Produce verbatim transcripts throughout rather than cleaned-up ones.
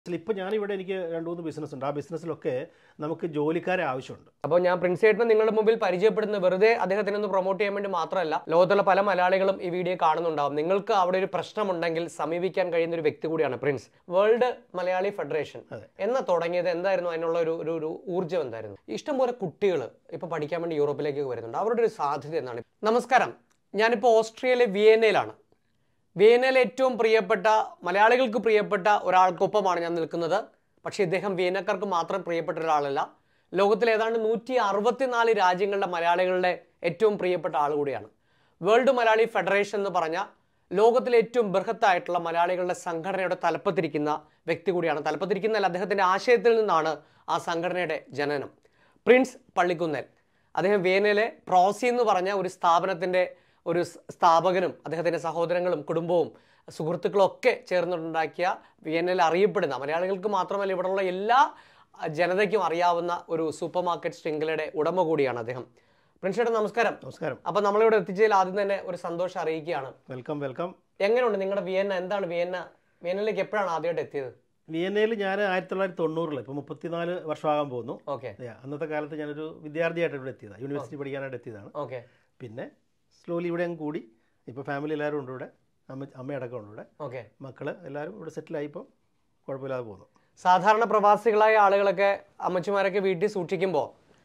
ഇപ്പോൾ ഞാനിവിടെ എനിക്ക് രണ്ട് മൂന്ന് ബിസിനസ് ഉണ്ട്. ആ ബിസിനസ്സിലൊക്കെ നമുക്ക് ജോലിക്കാരെ ആവശ്യമുണ്ട്. അപ്പോൾ ഞാൻ പ്രിൻസ് ചേട്ടനെ നിങ്ങളുടെ മുമ്പിൽ പരിചയപ്പെടുന്ന വെറുതെ അദ്ദേഹത്തിനെ ഒന്ന് പ്രൊമോട്ട് ചെയ്യാൻ വേണ്ടി മാത്രമല്ല, ലോകത്തുള്ള പല മലയാളികളും ഈ വീഡിയോ കാണുന്നുണ്ടാവും. നിങ്ങൾക്ക് അവിടെ ഒരു പ്രശ്നമുണ്ടെങ്കിൽ സമീപിക്കാൻ കഴിയുന്ന ഒരു വ്യക്തി കൂടിയാണ് പ്രിൻസ്. വേൾഡ് മലയാളി ഫെഡറേഷൻ എന്ന തുടങ്ങിയത് എന്തായിരുന്നു? അതിനുള്ള ഒരു ഒരു ഊർജ്ജം എന്തായിരുന്നു? ഇഷ്ടംപോലെ കുട്ടികൾ ഇപ്പോൾ പഠിക്കാൻ വേണ്ടി യൂറോപ്പിലേക്ക് വരുന്നുണ്ട്. അവരുടെ ഒരു സാധ്യത എന്താണ്? നമസ്കാരം, ഞാനിപ്പോൾ ഓസ്ട്രിയയിലെ വിയന്നയിലാണ്. വിയന്നയിലെ ഏറ്റവും പ്രിയപ്പെട്ട മലയാളികൾക്ക് പ്രിയപ്പെട്ട ഒരാൾക്കൊപ്പമാണ് ഞാൻ നിൽക്കുന്നത്. പക്ഷേ ഇദ്ദേഹം വിയന്നക്കാർക്ക് മാത്രം പ്രിയപ്പെട്ട ഒരാളല്ല, ലോകത്തിലെ ഏതാണ്ട് നൂറ്റി അറുപത്തിനാല് രാജ്യങ്ങളുടെ മലയാളികളുടെ ഏറ്റവും പ്രിയപ്പെട്ട ആൾ കൂടിയാണ്. വേൾഡ് മലയാളി ഫെഡറേഷൻ എന്ന് പറഞ്ഞ ലോകത്തിലെ ഏറ്റവും ബൃഹത്തായിട്ടുള്ള മലയാളികളുടെ സംഘടനയുടെ തലപ്പത്തിരിക്കുന്ന വ്യക്തി കൂടിയാണ്. തലപ്പത്തിരിക്കുന്നതിൽ അദ്ദേഹത്തിൻ്റെ ആശയത്തിൽ നിന്നാണ് ആ സംഘടനയുടെ ജനനം. പ്രിൻസ് പള്ളിക്കുന്നേൽ, അദ്ദേഹം വിയന്നയിലെ പ്രോസി എന്ന് പറഞ്ഞ ഒരു സ്ഥാപനത്തിൻ്റെ ഒരു സ്ഥാപകനും അദ്ദേഹത്തിൻ്റെ സഹോദരങ്ങളും കുടുംബവും സുഹൃത്തുക്കളും ഒക്കെ ചേർന്നുണ്ടാക്കിയ വിയന്നയിൽ അറിയപ്പെടുന്ന മലയാളികൾക്ക് മാത്രമല്ല ഇവിടെയുള്ള എല്ലാ ജനതയ്ക്കും അറിയാവുന്ന ഒരു സൂപ്പർ മാർക്കറ്റ് ശൃംഖലയുടെ ഉടമ കൂടിയാണ് അദ്ദേഹം. പ്രിൻസ് ചേട്ടൻ നമസ്കാരം. നമസ്കാരം. അപ്പം നമ്മളിവിടെ എത്തിച്ചതിൽ ആദ്യം തന്നെ ഒരു സന്തോഷം അറിയിക്കുകയാണ്. Welcome welcome. എങ്ങനെയുണ്ട് നിങ്ങളുടെ വിയന്ന? എന്താണ് വിയന്ന? വിയന്നയിലേക്ക് എപ്പോഴാണ് ആദ്യമായിട്ട് എത്തിയത്? വിയന്നയിൽ ഞാൻ ആയിരത്തി തൊള്ളായിരത്തി തൊണ്ണൂറിൽ ഇപ്പോൾ മുപ്പത്തിനാല് വർഷമാകാൻ പോകുന്നു. ഓക്കെ. അന്നത്തെ കാലത്ത് ഞാനൊരു വിദ്യാർത്ഥിയായിട്ട് ഇവിടെ എത്തിയതാണ്, യൂണിവേഴ്സിറ്റി പഠിക്കാനായിട്ട് എത്തിയതാണ്. ഓക്കെ. പിന്നെ സ്ലോലി ഇവിടെ അങ്ങ് കൂടി ഇപ്പോൾ ഫാമിലി എല്ലാവരും ഉണ്ട് ഇവിടെ, അമ്മ അമ്മയടക്കം ഉണ്ട് ഇവിടെ. ഓക്കെ. മക്കള് എല്ലാവരും ഇവിടെ സെറ്റിലായി, ഇപ്പം കുഴപ്പമില്ലാതെ പോകുന്നു. സാധാരണ പ്രവാസികളായ ആളുകളൊക്കെ അമ്മച്ചിമാരൊക്കെ വീട്ടിൽ സൂക്ഷിക്കുമ്പോൾ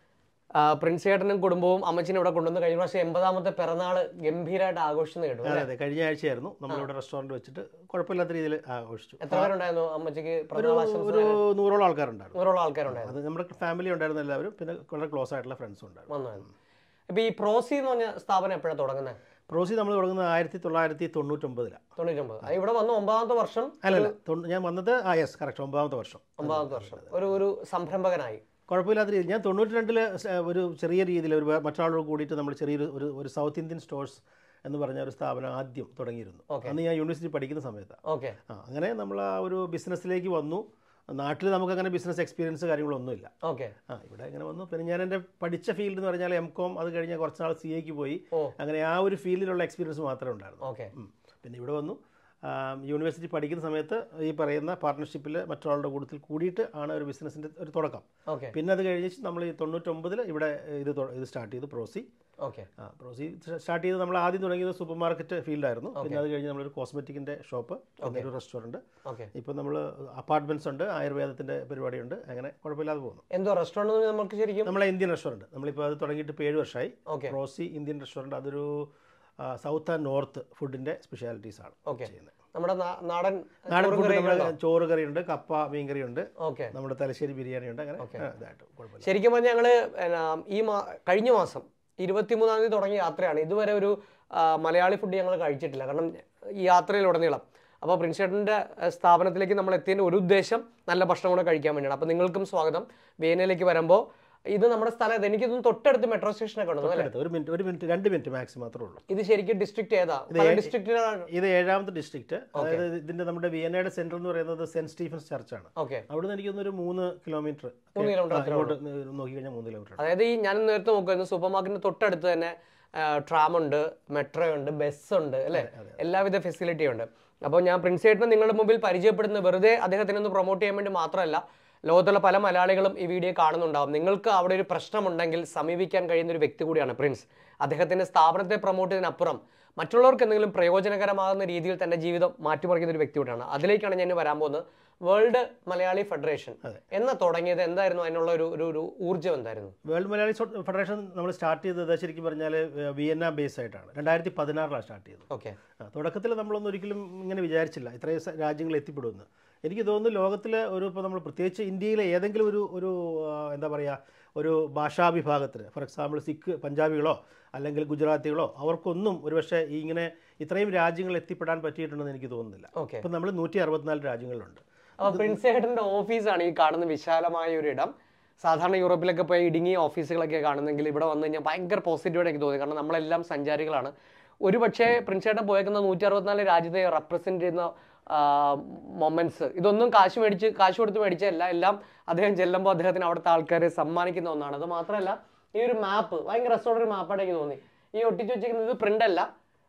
പ്രിൻസ് ചേട്ടനും കുടുംബവും അമ്മച്ചിനെ ഇവിടെ കൊണ്ടുവന്ന് കഴിഞ്ഞ പ്രാവശ്യം എൺപതാമത്തെ പിറന്നാൾ ഗംഭീരമായിട്ട് ആഘോഷിച്ചു കേട്ടു. അതെ അതെ, കഴിഞ്ഞ ആഴ്ചയായിരുന്നു നമ്മളിവിടെ റെസ്റ്റോറൻറ്റ് വെച്ചിട്ട് കുഴപ്പമില്ലാത്ത രീതിയിൽ ആഘോഷിച്ചു. എത്ര പേരുണ്ടായിരുന്നു അമ്മച്ചിക്ക്? ഒരു നൂറോളം ആൾക്കാരുണ്ടായിരുന്നു. നൂറോളം ആൾക്കാരുണ്ടായിരുന്നു. അത് നമ്മുടെ ഫാമിലി ഉണ്ടായിരുന്ന എല്ലാവരും, പിന്നെ വളരെ ക്ലോസ് ആയിട്ടുള്ള ഫ്രണ്ട്സും ഉണ്ടായിരുന്നു. ഇപ്പൊ ഈ പ്രോസി എന്ന് പറഞ്ഞ സ്ഥാപനം എപ്പോഴാണ് തുടങ്ങുന്നത്? പ്രോസി നമ്മൾ തുടങ്ങുന്നത് ആയിരത്തി തൊള്ളായിരത്തി തൊണ്ണൂറ്റൊമ്പതിലാണ്. തൊണ്ണൂറ്റൊമ്പത്. ഇവിടെ വന്ന് ഒമ്പതാമത്തെ വർഷം? അല്ലല്ല, ഞാൻ വന്നത് ആ യെസ് കറക്റ്റ് ഒമ്പതാമത്തെ വർഷം. ഒമ്പതാമത്തെ വർഷം ഒരു ഒരു സംരംഭകനായി കുഴപ്പമില്ലാത്ത രീതിയിൽ. ഞാൻ തൊണ്ണൂറ്റി രണ്ടില് ഒരു ചെറിയ രീതിയിൽ ഒരു മറ്റൊരാളോട് കൂടിയിട്ട് നമ്മൾ ചെറിയൊരു ഒരു ഒരു സൗത്ത് ഇന്ത്യൻ സ്റ്റോഴ്സ് എന്ന് പറഞ്ഞ ഒരു സ്ഥാപനം ആദ്യം തുടങ്ങിയിരുന്നു. അന്ന് ഞാൻ യൂണിവേഴ്സിറ്റി പഠിക്കുന്ന സമയത്താണ്. ഓക്കെ. ആ അങ്ങനെ നമ്മൾ ആ ഒരു ബിസിനസ്സിലേക്ക് വന്നു. നാട്ടിൽ നമുക്ക് അങ്ങനെ ബിസിനസ് എക്സ്പീരിയൻസ് കാര്യങ്ങളൊന്നുമില്ല. ഓക്കെ. ആ ഇവിടെ ഇങ്ങനെ വന്നു. പിന്നെ ഞാൻ എൻ്റെ പഠിച്ച ഫീൽഡ് എന്ന് പറഞ്ഞാൽ എം കോം, അത് കഴിഞ്ഞാൽ കുറച്ച് നാൾ സി എക്ക് പോയി. അങ്ങനെ ആ ഒരു ഫീൽഡിലുള്ള എക്സ്പീരിയൻസ് മാത്രമേ ഉണ്ടായിരുന്നു. ഓക്കെ. പിന്നെ ഇവിടെ വന്നു യൂണിവേഴ്സിറ്റി പഠിക്കുന്ന സമയത്ത് ഈ പറയുന്ന പാർട്ട്ണർഷിപ്പിൽ മറ്റൊരാളുടെ കൂട്ടത്തിൽ കൂടിയിട്ട് ആണ് ഒരു ബിസിനസ്സിൻ്റെ ഒരു തുടക്കം. പിന്നെ അത് കഴിഞ്ഞ് നമ്മൾ ഈ തൊണ്ണൂറ്റൊമ്പതിൽ ഇവിടെ ഇത് ഇത് സ്റ്റാർട്ട് ചെയ്തു പ്രോസി. ഓക്കെ. ആ പ്രോസി സ്റ്റാർട്ട് ചെയ്ത് നമ്മൾ ആദ്യം തുടങ്ങിയത് സൂപ്പർ മാർക്കറ്റ് ഫീൽഡായിരുന്നു. പിന്നെ അത് കഴിഞ്ഞ് നമ്മളൊരു കോസ്മെറ്റിക്കിൻ്റെ ഷോപ്പ്, ഒരു റെസ്റ്റോറൻറ്റ്, ഇപ്പോൾ നമ്മൾ അപ്പാർട്ട്മെന്റ്സ് ഉണ്ട്, ആയുർവേദത്തിൻ്റെ പരിപാടിയുണ്ട്. അങ്ങനെ കുഴപ്പമില്ലാതെ പോകുന്നു. എന്തോ റെസ്റ്റോറൻറ്റ് നമുക്ക് ശരിക്കും നമ്മളെ ഇന്ത്യൻ റെസ്റ്റോറൻറ്റ്, നമ്മളിപ്പോൾ അത് തുടങ്ങിയിട്ട് ഇപ്പോൾ ഏഴ് വർഷമായി. പ്രോസി ഇന്ത്യൻ റെസ്റ്റോറൻറ്റ്, അതൊരു സൗത്ത് ആൻഡ് നോർത്ത് ഫുഡിൻ്റെ സ്പെഷ്യാലിറ്റീസ് ആണ് ചെയ്യുന്നത്. നമ്മുടെ നാടൻ നാടൻ ഫുഡ്, നമ്മുടെ ചോറ് കറിയുണ്ട്, കപ്പ മീൻകറി ഉണ്ട്, നമ്മുടെ തലശ്ശേരി ബിരിയാണി ഉണ്ട്. അങ്ങനെ കുഴപ്പമില്ല. ശരിക്കും പറഞ്ഞാൽ ഞങ്ങൾ ഈ കഴിഞ്ഞ മാസം ഇരുപത്തിമൂന്നാം തീയതി തുടങ്ങിയ യാത്രയാണ്. ഇതുവരെ ഒരു മലയാളി ഫുഡ് ഞങ്ങൾ കഴിച്ചിട്ടില്ല, കാരണം ഈ യാത്രയിലുടനീളം. അപ്പോൾ പ്രിൻസ് ചേട്ടൻ്റെ സ്ഥാപനത്തിലേക്ക് നമ്മൾ എത്തിയതിൻ്റെ ഒരു ഉദ്ദേശം നല്ല ഭക്ഷണം കൂടെ കഴിക്കാൻ വേണ്ടിയാണ്. അപ്പോൾ നിങ്ങൾക്കും സ്വാഗതം. വിയന്നയിലേക്ക് വരുമ്പോൾ ഇത് നമ്മുടെ സ്ഥലം, എനിക്കിതൊന്നും തൊട്ടടുത്ത് മെട്രോ സ്റ്റേഷനൊക്കെ ഉണ്ടോ? ഒരു മിനിറ്റ് ഒരു മിനിറ്റ് രണ്ട് മിനിറ്റ് മാക്സിമം മാത്രമേ ഉള്ളൂ. ഇത് ശരിക്കും ഡിസ്ട്രിക്ട് ഏതാ? ഇത് ഏഴാമത്തെ ഡിസ്ട്രിക്ട്. അതായത് ഇതിന്റെ നമ്മുടെ വിയന്നയുടെ സെന്റർ എന്ന് പറയുന്നത് സെന്റ് സ്റ്റീഫൻസ് ചർച്ചാണ്. അവിടുന്ന് എനിക്കൊന്നൊരു മൂന്ന് കിലോമീറ്റർ നോക്കി കഴിഞ്ഞാൽ മൂന്ന് കിലോമീറ്റർ. അതായത് ഈ ഞാൻ നേരത്തെ നോക്കുന്നത് സൂപ്പർ മാർക്കറ്റിന് തൊട്ടടുത്ത് തന്നെ ട്രാം ഉണ്ട്, മെട്രോ ഉണ്ട്, ബസ് ഉണ്ട്, അല്ലെ, എല്ലാവിധ ഫെസിലിറ്റിയും ഉണ്ട്. അപ്പോൾ ഞാൻ പ്രിൻസ് ചേട്ടനെ നിങ്ങളുടെ മുമ്പിൽ പരിചയപ്പെടുന്നത് വെറുതെ അദ്ദേഹത്തിനെ ഒന്ന് പ്രൊമോട്ട് ചെയ്യാൻ വേണ്ടി മാത്രമല്ല, ലോകത്തുള്ള പല മലയാളികളും ഈ വീഡിയോ കാണുന്നുണ്ടാവും. നിങ്ങൾക്ക് അവിടെ ഒരു പ്രശ്നമുണ്ടെങ്കിൽ സമീപിക്കാൻ കഴിയുന്ന ഒരു വ്യക്തി കൂടിയാണ് പ്രിൻസ്. അദ്ദേഹത്തിൻ്റെ സ്ഥാപനത്തെ പ്രൊമോട്ട് ചെയ്യുന്നതിനപ്പുറം മറ്റുള്ളവർക്ക് എന്തെങ്കിലും പ്രയോജനകരമാകുന്ന രീതിയിൽ തൻ്റെ ജീവിതം മാറ്റിമറിക്കുന്ന ഒരു വ്യക്തി കൂടിയാണ്. അതിലേക്കാണ് ഞാൻ വരാൻ പോകുന്നത്. വേൾഡ് മലയാളി ഫെഡറേഷൻ എന്ന തുടങ്ങിയത് എന്തായിരുന്നു? അതിനുള്ള ഒരു ഒരു ഊർജ്ജം എന്തായിരുന്നു? വേൾഡ് മലയാളി ഫെഡറേഷൻ നമ്മൾ സ്റ്റാർട്ട് ചെയ്തത് ശരിക്കും പറഞ്ഞാൽ വിയന്ന ബേസ് ആയിട്ടാണ്. രണ്ടായിരത്തി പതിനാറിലാണ് സ്റ്റാർട്ട് ചെയ്തത്. ഓക്കെ. തുടക്കത്തിൽ നമ്മളൊന്നും ഒരിക്കലും ഇങ്ങനെ വിചാരിച്ചില്ല ഇത്രയും രാജ്യങ്ങൾ എത്തിപ്പെടുമെന്ന്. എനിക്ക് തോന്നുന്നു ലോകത്തിലെ ഒരു ഇപ്പോൾ നമ്മൾ പ്രത്യേകിച്ച് ഇന്ത്യയിലെ ഏതെങ്കിലും ഒരു ഒരു എന്താ പറയുക ഒരു ഭാഷാ വിഭാഗത്തിന്, ഫോർ എക്സാമ്പിൾ സിഖ് പഞ്ചാബികളോ അല്ലെങ്കിൽ ഗുജറാത്തികളോ, അവർക്കൊന്നും ഒരുപക്ഷെ ഈ ഇങ്ങനെ ഇത്രയും രാജ്യങ്ങൾ എത്തിപ്പെടാൻ പറ്റിയിട്ടുണ്ടെന്ന് എനിക്ക് തോന്നുന്നില്ല. ഇപ്പം നമ്മൾ നൂറ്റി അറുപത്തിനാല് രാജ്യങ്ങളിലുണ്ട്. അപ്പോൾ പ്രിൻസ് ചേട്ടൻ്റെ ഓഫീസാണ് ഈ കാണുന്ന വിശാലമായ ഒരു ഇടം. സാധാരണ യൂറോപ്പിലൊക്കെ പോയി ഇടുങ്ങിയ ഓഫീസുകളൊക്കെ കാണുന്നെങ്കിൽ ഇവിടെ വന്നു കഴിഞ്ഞാൽ ഭയങ്കര പോസിറ്റീവായിട്ട് എനിക്ക് തോന്നി. കാരണം നമ്മളെല്ലാം സഞ്ചാരികളാണ്. ഒരു പക്ഷേ പ്രിൻസ് ചേട്ടൻ പോയേക്കുന്ന നൂറ്റി അറുപത്തിനാല് രാജ്യത്തെ റെപ്രസെൻറ്റ് ചെയ്യുന്ന മൊമെന്റ്സ്, ഇതൊന്നും കാശ് മേടിച്ച് കാശ് കൊടുത്ത് മേടിച്ചല്ല, എല്ലാം അദ്ദേഹം ചെല്ലുമ്പോൾ അദ്ദേഹത്തിന് അവിടുത്തെ ആൾക്കാരെ സമ്മാനിക്കുന്ന ഒന്നാണ്. അത് മാത്രമല്ല ഈ ഒരു മാപ്പ് ഭയങ്കര രസമുള്ള ഒരു മാപ്പായിട്ട് എനിക്ക് തോന്നി. ഈ ഒട്ടിച്ച് വെച്ചിരിക്കുന്നത് പ്രിന്റ് അല്ല,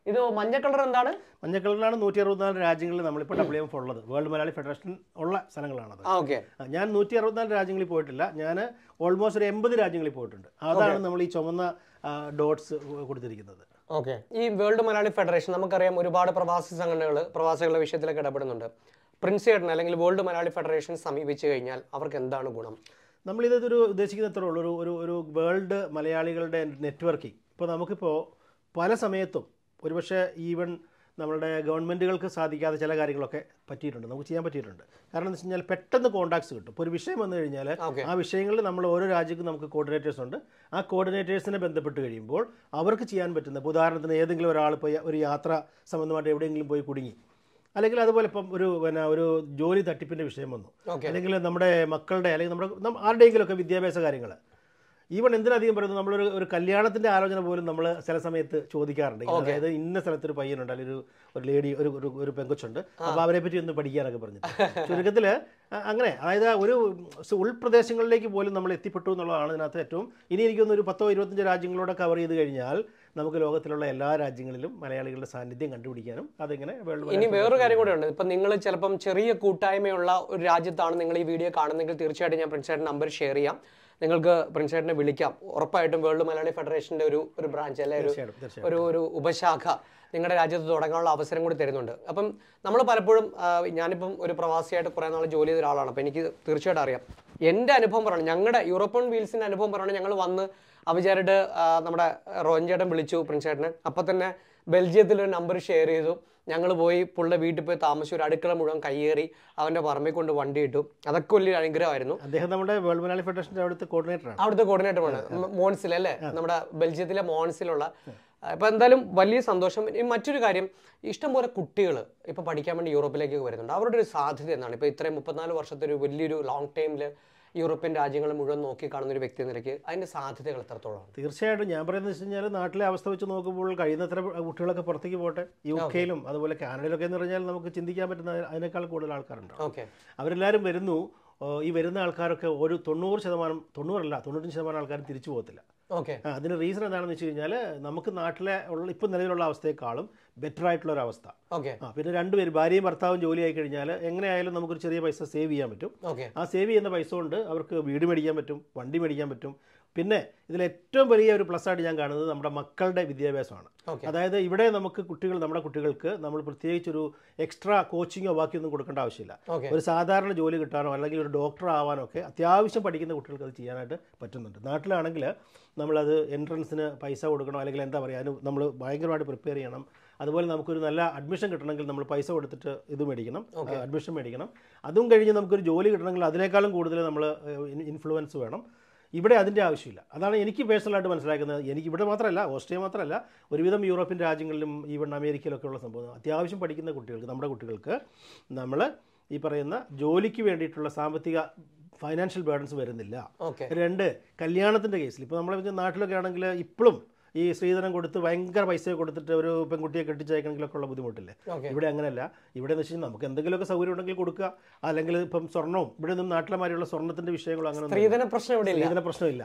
ഇത് മഞ്ഞ കളർ എന്താണ്? മഞ്ഞ കളറിലാണ് നൂറ്റി അറുപത്തിനാല് രാജ്യങ്ങളിൽ നമ്മളിപ്പോൾ ഡബ്ല്യു എം എഫ് ഉള്ളത്. വേൾഡ് മലയാളി ഫെഡറേഷൻ ഉള്ള സ്ഥലങ്ങളാണത്. ഓക്കെ. ഞാൻ നൂറ്റി അറുപത്തിനാല് രാജ്യങ്ങളിൽ പോയിട്ടില്ല. ഞാൻ ഓൾമോസ്റ്റ് ഒരു എൺപത് രാജ്യങ്ങളിൽ പോയിട്ടുണ്ട്. അതാണ് നമ്മൾ ഈ ചുമന്ന ഡോട്ട്സ് കൊടുത്തിരിക്കുന്നത്. ഓക്കെ. ഈ വേൾഡ് മലയാളി ഫെഡറേഷൻ നമുക്കറിയാം ഒരുപാട് പ്രവാസി സംഘടനകൾ പ്രവാസികളുടെ വിഷയത്തിലൊക്കെ ഇടപെടുന്നുണ്ട്. പ്രിൻസ് ചേട്ടൻ അല്ലെങ്കിൽ വേൾഡ് മലയാളി ഫെഡറേഷൻ സമീപിച്ചു കഴിഞ്ഞാൽ അവർക്ക് എന്താണ് ഗുണം? നമ്മളിതൊരു ഉദ്ദേശിക്കുന്ന അത്രേ ഉള്ളൂ, ഒരു ഒരു ഒരു വേൾഡ് മലയാളികളുടെ നെറ്റ്വർക്കിംഗ്. ഇപ്പോൾ നമുക്കിപ്പോൾ പല സമയത്തും ഒരുപക്ഷെ ഈവൻ നമ്മുടെ ഗവൺമെൻറ്റുകൾക്ക് സാധിക്കാത്ത ചില കാര്യങ്ങളൊക്കെ പറ്റിയിട്ടുണ്ട്, നമുക്ക് ചെയ്യാൻ പറ്റിയിട്ടുണ്ട്. കാരണം എന്ന് വെച്ച് കഴിഞ്ഞാൽ പെട്ടെന്ന് കോൺടാക്ട്സ് കിട്ടും. ഇപ്പോൾ ഒരു വിഷയം വന്നു കഴിഞ്ഞാൽ ആ വിഷയങ്ങളിൽ നമ്മൾ ഓരോ രാജ്യത്തും നമുക്ക് കോർഡിനേറ്റേഴ്സ് ഉണ്ട്. ആ കോർഡിനേറ്റേഴ്സിനെ ബന്ധപ്പെട്ട് കഴിയുമ്പോൾ അവർക്ക് ചെയ്യാൻ പറ്റുന്ന, ഇപ്പോൾ ഉദാഹരണത്തിന് ഏതെങ്കിലും ഒരാൾ ഇപ്പോൾ ഒരു യാത്ര സംബന്ധമായിട്ട് എവിടെയെങ്കിലും പോയി കുടുങ്ങി, അല്ലെങ്കിൽ അതുപോലെ ഇപ്പം ഒരു പിന്നെ ഒരു ജോലി തട്ടിപ്പിൻ്റെ വിഷയം വന്നു, അല്ലെങ്കിൽ നമ്മുടെ മക്കളുടെ അല്ലെങ്കിൽ നമ്മുടെ ആരുടെയെങ്കിലുമൊക്കെ വിദ്യാഭ്യാസ കാര്യങ്ങൾ, ഈവൺ എന്തിനധികം പറയുന്നത് നമ്മളൊരു ഒരു കല്യാണത്തിൻ്റെ ആലോചന പോലും നമ്മൾ ചില സമയത്ത് ചോദിക്കാറുണ്ട്. അതായത് ഇന്ന സ്ഥലത്തൊരു പയ്യനുണ്ട്, അല്ലെങ്കിൽ ഒരു ഒരു ലേഡി ഒരു ഒരു പെങ്കൊച്ചുണ്ട്, അപ്പോൾ അവരെ പറ്റി ഒന്ന് പഠിക്കാനൊക്കെ പറഞ്ഞിട്ട് ചുരുക്കത്തിൽ അങ്ങനെ, അതായത് ഒരു ഉൾപ്രദേശങ്ങളിലേക്ക് പോലും നമ്മൾ എത്തിപ്പെട്ടു എന്നുള്ളതാണ് ഇതിനകത്ത് ഏറ്റവും. ഇനി എനിക്കൊന്ന് ഒരു പത്തോ ഇരുപത്തഞ്ചോ രാജ്യങ്ങളോടെ കവർ ചെയ്ത് കഴിഞ്ഞാൽ നമുക്ക് ലോകത്തിലുള്ള എല്ലാ രാജ്യങ്ങളിലും മലയാളികളുടെ സാന്നിധ്യം കണ്ടുപിടിക്കാനും അതിങ്ങനെ വേൾഡ്. ഇനി വേറൊരു കാര്യം കൂടെ ഉണ്ട്. ഇപ്പം നിങ്ങൾ ചിലപ്പം ചെറിയ കൂട്ടായ്മയുള്ള ഒരു രാജ്യത്താണ് നിങ്ങൾ ഈ വീഡിയോ കാണുന്നെങ്കിൽ തീർച്ചയായിട്ടും ഞാൻ പ്രിൻസ് ചേട്ടൻ നമ്പർ ഷെയർ ചെയ്യാം, നിങ്ങൾക്ക് പ്രിൻസ് ചേട്ടനെ വിളിക്കാം. ഉറപ്പായിട്ടും വേൾഡ് മലയാളി ഫെഡറേഷൻ്റെ ഒരു ഒരു ബ്രാഞ്ച് അല്ലെ ഒരു ഒരു ഉപശാഖ നിങ്ങളുടെ രാജ്യത്ത് തുടങ്ങാനുള്ള അവസരം കൂടി തരുന്നുണ്ട്. അപ്പം നമ്മൾ പലപ്പോഴും ഞാനിപ്പം ഒരു പ്രവാസിയായിട്ട് കുറേ നാൾ ജോലി ചെയ്ത ഒരാളാണ്, അപ്പോൾ എനിക്ക് തീർച്ചയായിട്ടും അറിയാം. എൻ്റെ അനുഭവം പറയണം, ഞങ്ങളുടെ യൂറോപ്യൻ വീൽസിൻ്റെ അനുഭവം പറയണം. ഞങ്ങൾ വന്ന് അവചാരിട്ട് നമ്മുടെ റോൻ ചേട്ടൻ വിളിച്ചു പ്രിൻസ് ചേട്ടനെ, അപ്പം തന്നെ ബെൽജിയത്തിലൊരു നമ്പർ ഷെയർ ചെയ്തു. ഞങ്ങൾ പോയി പുള്ളിയുടെ വീട്ടിൽ പോയി താമസിച്ചു, ഒരു അടുക്കള മുഴുവൻ കയ്യേറി അവൻ്റെ പറമ്പിൽ കൊണ്ട് വണ്ടി ഇട്ടു. അതൊക്കെ വലിയൊരു അനുഗ്രഹമായിരുന്നു. അദ്ദേഹം നമ്മുടെ വേൾഡ് മലയാളി ഫെഡറേഷൻ്റെ അവിടുത്തെ കോർഡിനേറ്ററാണ്. അവിടുത്തെ കോർഡിനേറ്ററാണ് മോൺസിൽ അല്ലേ, നമ്മുടെ ബെൽജിയത്തിലെ മോൺസിലുള്ള. അപ്പോൾ എന്തായാലും വലിയ സന്തോഷം. മറ്റൊരു കാര്യം, ഇഷ്ടംപോലെ കുട്ടികൾ ഇപ്പോൾ പഠിക്കാൻ വേണ്ടി യൂറോപ്പിലേക്ക് വരുന്നുണ്ട്. അവരുടെ ഒരു സാധ്യത എന്താണ്? ഇപ്പോൾ ഇത്രയും മുപ്പത്തിനാല് വർഷത്തെ ഒരു വലിയൊരു ലോങ് ടൈമിൽ യൂറോപ്യൻ രാജ്യങ്ങൾ മുഴുവൻ നോക്കി കാണുന്ന ഒരു വ്യക്തി നിലയ്ക്ക് അതിൻ്റെ സാധ്യതകൾ എത്രത്തോളമാണ്? തീർച്ചയായിട്ടും ഞാൻ പറയുന്നത് വെച്ച് കഴിഞ്ഞാൽ നാട്ടിലെ അവസ്ഥ വെച്ച് നോക്കുമ്പോൾ കഴിയുന്നത്ര കുട്ടികളൊക്കെ പുറത്തേക്ക് പോട്ടെ. യു കെയിലും അതുപോലെ കാനഡയിലൊക്കെ എന്ന് പറഞ്ഞാൽ നമുക്ക് ചിന്തിക്കാൻ പറ്റുന്ന അതിനേക്കാൾ കൂടുതൽ ആൾക്കാരുണ്ട്. ഓക്കെ. അവരെല്ലാവരും വരുന്നു. ഈ വരുന്ന ആൾക്കാരൊക്കെ ഒരു തൊണ്ണൂറ് ശതമാനം തൊണ്ണൂറല്ല തൊണ്ണൂറ്റഞ്ച് ശതമാനം ആൾക്കാരും തിരിച്ചു പോകത്തില്ല. ഓക്കെ. അതിന് റീസൺ എന്താണെന്ന് വെച്ച് കഴിഞ്ഞാൽ നമുക്ക് നാട്ടിലെ ഉള്ള ഇപ്പം നിലവിലുള്ള അവസ്ഥയെക്കാളും ബെറ്റർ ആയിട്ടുള്ള ഒരു അവസ്ഥ. ഓക്കെ. ആ പിന്നെ രണ്ടുപേരും ഭാര്യയും ഭർത്താവും ജോലി ആയി കഴിഞ്ഞാൽ എങ്ങനെയായാലും നമുക്കൊരു ചെറിയ പൈസ സേവ് ചെയ്യാൻ പറ്റും. ആ സേവ് ചെയ്യുന്ന പൈസ കൊണ്ട് അവർക്ക് വീട് മേടിക്കാൻ പറ്റും, വണ്ടി മേടിക്കാൻ പറ്റും. പിന്നെ ഇതിൽ ഏറ്റവും വലിയ ഒരു പ്ലസ് ആയിട്ട് ഞാൻ കാണുന്നത് നമ്മുടെ മക്കളുടെ വിദ്യാഭ്യാസമാണ്. അതായത് ഇവിടെ നമുക്ക് കുട്ടികൾ നമ്മുടെ കുട്ടികൾക്ക് നമ്മൾ പ്രത്യേകിച്ചൊരു എക്സ്ട്രാ കോച്ചിങ്ങോ ബാക്കിയൊന്നും കൊടുക്കേണ്ട ആവശ്യമില്ല. ഒരു സാധാരണ ജോലി കിട്ടാനോ അല്ലെങ്കിൽ ഒരു ഡോക്ടർ ആവാനോ ഒക്കെ അത്യാവശ്യം പഠിക്കുന്ന കുട്ടികൾക്ക് അത് ചെയ്യാനായിട്ട് പറ്റുന്നുണ്ട്. നാട്ടിലാണെങ്കിൽ നമ്മളത് എൻട്രൻസിന് പൈസ കൊടുക്കണം, അല്ലെങ്കിൽ എന്താ പറയുക, അതിന് നമ്മൾ ഭയങ്കരമായിട്ട് പ്രിപ്പയർ ചെയ്യണം. അതുപോലെ നമുക്കൊരു നല്ല അഡ്മിഷൻ കിട്ടണമെങ്കിൽ നമ്മൾ പൈസ കൊടുത്തിട്ട് ഇത് മേടിക്കണം, അഡ്മിഷൻ മേടിക്കണം. അതും കഴിഞ്ഞ് നമുക്കൊരു ജോലി കിട്ടണമെങ്കിൽ അതിനേക്കാളും കൂടുതൽ നമ്മൾ ഇൻഫ്ലുവൻസ് വേണം. ഇവിടെ അതിൻ്റെ ആവശ്യമില്ല. അതാണ് എനിക്ക് പേഴ്സണലായിട്ട് മനസ്സിലാക്കുന്നത്. എനിക്ക് ഇവിടെ മാത്രമല്ല, ഓസ്ട്രിയ മാത്രമല്ല, ഒരുവിധം യൂറോപ്യൻ രാജ്യങ്ങളിലും ഈവൻ അമേരിക്കയിലൊക്കെ ഉള്ള സംഭവം അത്യാവശ്യം പഠിക്കുന്ന കുട്ടികൾക്ക്, നമ്മുടെ കുട്ടികൾക്ക് നമ്മൾ ഈ പറയുന്ന ജോലിക്ക് വേണ്ടിയിട്ടുള്ള സാമ്പത്തിക ഫൈനാൻഷ്യൽ ബേർഡൻസ് വരുന്നില്ല. രണ്ട്, കല്യാണത്തിൻ്റെ കേസിൽ ഇപ്പോൾ നമ്മളെ നാട്ടിലൊക്കെ ആണെങ്കിൽ ഇപ്പോഴും ഈ സ്ത്രീധനം കൊടുത്ത് ഭയങ്കര പൈസ കൊടുത്തിട്ട് ഒരു പെൺകുട്ടിയെ കെട്ടിച്ചയക്കണമെങ്കിലൊക്കെ ഉള്ള ബുദ്ധിമുട്ടില്ലേ. ഇവിടെ അങ്ങനെയല്ല. ഇവിടെ എന്ന് വെച്ച് കഴിഞ്ഞാൽ നമുക്ക് എന്തെങ്കിലുമൊക്കെ സൗകര്യം ഉണ്ടെങ്കിൽ കൊടുക്കുക, അല്ലെങ്കിൽ ഇപ്പം സ്വർണ്ണവും ഇവിടെ നിന്നും നാട്ടിലെ മാതിരിയുള്ള സ്വർണ്ണത്തിന്റെ വിഷയങ്ങളും അങ്ങനെ സ്ത്രീധന പ്രശ്നം സ്ത്രീധന പ്രശ്നമില്ല.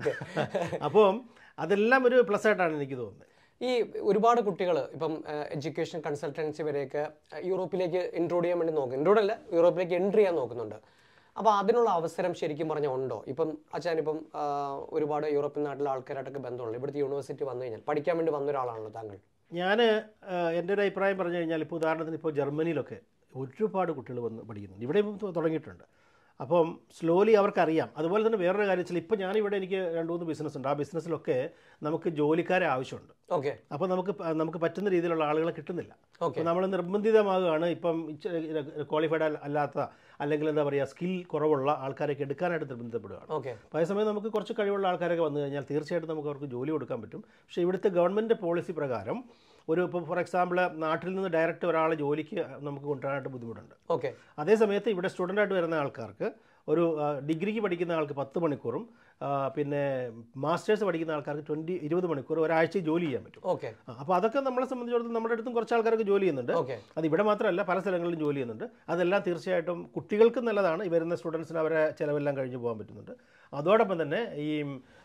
അപ്പം അതെല്ലാം ഒരു പ്ലസ് ആയിട്ടാണ് എനിക്ക് തോന്നുന്നത്. ഈ ഒരുപാട് കുട്ടികൾ ഇപ്പം എഡ്യൂക്കേഷൻ കൺസൾട്ടൻസി വരെയൊക്കെ യൂറോപ്പിലേക്ക് ഇൻട്രോഡ് ചെയ്യാൻ വേണ്ടി നോക്കും, ഇൻട്രോഡ് അല്ല യൂറോപ്പിലേക്ക് എൻട്രി ചെയ്യാൻ നോക്കുന്നുണ്ട്. അപ്പോൾ അതിനുള്ള അവസരം ശരിക്കും പറഞ്ഞാൽ ഉണ്ടോ? ഇപ്പം അച്ഛൻ ഇപ്പം ഒരുപാട് യൂറോപ്യൻ നാട്ടിലെ ആൾക്കാരായിട്ടൊക്കെ ബന്ധമുള്ളൂ. ഇവിടുത്തെ യൂണിവേഴ്സിറ്റി വന്നു കഴിഞ്ഞാൽ പഠിക്കാൻ വേണ്ടി വന്ന ഒരാളാണല്ലോ താങ്കൾ. ഞാൻ എൻ്റെ ഒരു അഭിപ്രായം പറഞ്ഞു കഴിഞ്ഞാൽ ഇപ്പോൾ ഉദാഹരണത്തിന് ഇപ്പോൾ ജർമ്മനിയിലൊക്കെ ഒരുപാട് കുട്ടികൾ വന്ന് പഠിക്കുന്നുണ്ട്, ഇവിടെ തുടങ്ങിയിട്ടുണ്ട്. അപ്പം സ്ലോലി അവർക്കറിയാം. അതുപോലെ തന്നെ വേറൊരു കാര്യം വെച്ചാൽ ഇപ്പോൾ ഞാനിവിടെ എനിക്ക് രണ്ട് മൂന്ന് ബിസിനസ് ഉണ്ട്. ആ ബിസിനസ്സിലൊക്കെ നമുക്ക് ജോലിക്കാരെ ആവശ്യമുണ്ട്. ഓക്കെ. അപ്പോൾ നമുക്ക് നമുക്ക് പറ്റുന്ന രീതിയിലുള്ള ആളുകളെ കിട്ടുന്നില്ല. അപ്പോൾ നമ്മൾ നിർബന്ധിതമാകുകയാണ് ഇപ്പം ക്വാളിഫൈഡ് അല്ലാത്ത അല്ലെങ്കിൽ എന്താ പറയുക സ്കിൽ കുറവുള്ള ആൾക്കാരൊക്കെ എടുക്കാനായിട്ട് നിർബന്ധിക്കപ്പെടുകയാണ്. ഓക്കെ. അപ്പോൾ അതേസമയം നമുക്ക് കുറച്ച് കഴിവുള്ള ആൾക്കാരൊക്കെ വന്നു കഴിഞ്ഞാൽ തീർച്ചയായിട്ടും നമുക്ക് അവർക്ക് ജോലി കൊടുക്കാൻ പറ്റും. പക്ഷേ ഇവിടുത്തെ ഗവൺമെൻറ് പോളിസി പ്രകാരം ഒരു ഇപ്പോൾ ഫോർ എക്സാമ്പിൾ നാട്ടിൽ നിന്ന് ഡയറക്റ്റ് ഒരാളെ ജോലിക്ക് നമുക്ക് കൊണ്ടുവരാനായിട്ട് ബുദ്ധിമുട്ടുണ്ട്. ഓക്കെ. അതേ സമയത്ത് ഇവിടെ സ്റ്റുഡൻ്റായിട്ട് വരുന്ന ആൾക്കാർക്ക് ഒരു ഡിഗ്രിക്ക് പഠിക്കുന്ന ആൾക്ക് പത്ത് മണിക്കൂറും പിന്നെ മാസ്റ്റേഴ്സ് പഠിക്കുന്ന ആൾക്കാർക്ക് ട്വൻറ്റി ഇരുപത് മണിക്കൂർ ഒരാഴ്ച ജോലി ചെയ്യാൻ പറ്റും. ഓക്കെ. അപ്പോൾ അതൊക്കെ നമ്മളെ സംബന്ധിച്ചിടത്തോളം നമ്മുടെ അടുത്തും കുറച്ച് ആൾക്കാർക്ക് ജോലി ചെയ്യുന്നുണ്ട്. അത് ഇവിടെ മാത്രമല്ല പല സ്ഥലങ്ങളിലും ജോലി ചെയ്യുന്നുണ്ട്. അതെല്ലാം തീർച്ചയായിട്ടും കുട്ടികൾക്ക് നല്ലതാണ്. ഈ വരുന്ന സ്റ്റുഡൻസിന് അവരെ ചിലവെല്ലാം കഴിഞ്ഞ് പോകാൻ പറ്റുന്നുണ്ട്. അതോടൊപ്പം തന്നെ ഈ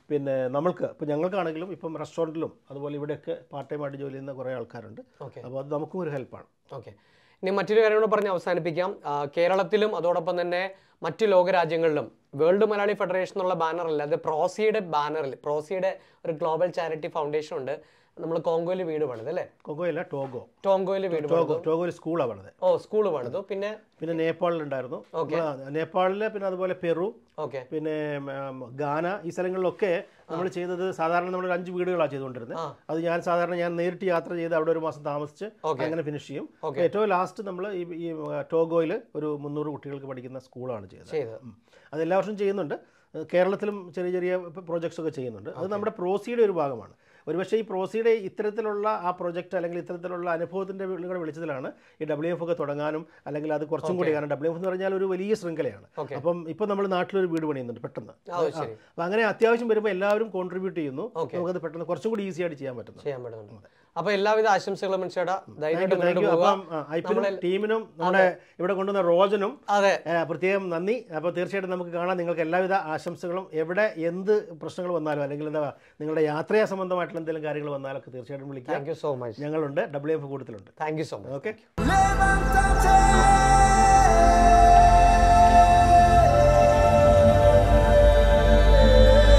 പിന്നെ നമ്മൾക്ക് ഇപ്പോൾ ഞങ്ങൾക്കാണെങ്കിലും ഇപ്പം റെസ്റ്റോറൻറ്റിലും അതുപോലെ ഇവിടെയൊക്കെ പാർട്ട് ടൈം ആയിട്ട് ജോലി ചെയ്യുന്ന കുറേ ആൾക്കാരുണ്ട്. അപ്പോൾ അത് നമുക്കും ഒരു ഹെൽപ്പാണ്. ഓക്കെ, ഇനി മറ്റൊരു കാര്യം കൂടെ പറഞ്ഞ് അവസാനിപ്പിക്കാം. കേരളത്തിലും അതോടൊപ്പം തന്നെ മറ്റു ലോകരാജ്യങ്ങളിലും വേൾഡ് മലയാളി ഫെഡറേഷൻ എന്നുള്ള ബാനറല്ല, അത് പ്രോസിയുടെ ബാനറിൽ, പ്രോസിയുടെ ഒരു ഗ്ലോബൽ ചാരിറ്റി ഫൗണ്ടേഷൻ ഉണ്ട്. നമ്മൾ കോങ്കോയിൽ വീട് പണിത് അല്ലേ? കോങ്കോയില്ല, ടോഗോ. ടോങ്കോയിൽ വീട് ടോഗോ ടോഗോയിൽ സ്കൂളാണ് പണിത്. ഓ, സ്കൂൾ പണിതു. പിന്നെ പിന്നെ നേപ്പാളിലുണ്ടായിരുന്നു. നേപ്പാളില് പിന്നെ അതുപോലെ പെറു, ഓക്കെ, പിന്നെ ഗാന, ഈ സ്ഥലങ്ങളിലൊക്കെ നമ്മൾ ചെയ്തത് സാധാരണ നമ്മൾ അഞ്ച് വീടുകളാണ് ചെയ്തുകൊണ്ടിരുന്നത്. അത് ഞാൻ സാധാരണ ഞാൻ നേരിട്ട് യാത്ര ചെയ്ത് അവിടെ ഒരു മാസം താമസിച്ച് അങ്ങനെ ഫിനിഷ് ചെയ്യും. ഏറ്റവും ലാസ്റ്റ് നമ്മൾ ഈ ഈ ടോഗോയിൽ ഒരു മുന്നൂറ് കുട്ടികൾക്ക് പഠിക്കുന്ന സ്കൂളാണ് ചെയ്തത്. അത് എല്ലാ വർഷവും ചെയ്യുന്നുണ്ട്. കേരളത്തിലും ചെറിയ ചെറിയ പ്രോജക്ട്സ് ഒക്കെ ചെയ്യുന്നുണ്ട്. അത് നമ്മുടെ പ്രോസിയുടെ ഒരു ഭാഗമാണ്. ഒരുപക്ഷെ ഈ പ്രോസിയുടെ ഇത്തരത്തിലുള്ള ആ പ്രൊജക്റ്റ് അല്ലെങ്കിൽ ഇത്തരത്തിലുള്ള അനുഭവത്തിൻ്റെ കൂടെ വിളിച്ചതിലാണ് ഈ ഡബ്ല്യു എഫ് ഒക്കെ തുടങ്ങാനും, അല്ലെങ്കിൽ അത് കുറച്ചും കൂടി, കാരണം ഡബ്ല്യു എഫ് എന്ന് പറഞ്ഞാൽ ഒരു വലിയ ശൃംഖലയാണ്. അപ്പം ഇപ്പം നമ്മൾ നാട്ടിലൊരു വീട് പണിയുന്നുണ്ട് പെട്ടെന്ന്. അപ്പം അങ്ങനെ അത്യാവശ്യം വരുമ്പോൾ എല്ലാവരും കോൺട്രിബ്യൂട്ട് ചെയ്യുന്നു. നമുക്കത് പെട്ടെന്ന് കുറച്ചും കൂടി ഈസി ആയിട്ട് ചെയ്യാൻ പറ്റുന്നു. അപ്പൊ എല്ലാവിധ ആശംസകളും ടീമിനും നമ്മുടെ ഇവിടെ കൊണ്ടുവന്ന റോജനും പ്രത്യേകം നന്ദി. അപ്പോൾ തീർച്ചയായിട്ടും നമുക്ക് കാണാം. നിങ്ങൾക്ക് എല്ലാവിധ ആശംസകളും. എവിടെ എന്ത് പ്രശ്നങ്ങൾ വന്നാലും അല്ലെങ്കിൽ എന്താ നിങ്ങളുടെ യാത്രയാ സംബന്ധമായിട്ടുള്ള എന്തെങ്കിലും കാര്യങ്ങൾ വന്നാലൊക്കെ തീർച്ചയായിട്ടും വിളിക്കാം. Thank you so much. ഞങ്ങളുണ്ട്, ഡബ്ല്യു എഫ് കൂട്ടത്തിലുണ്ട്. Thank you so much. Okay.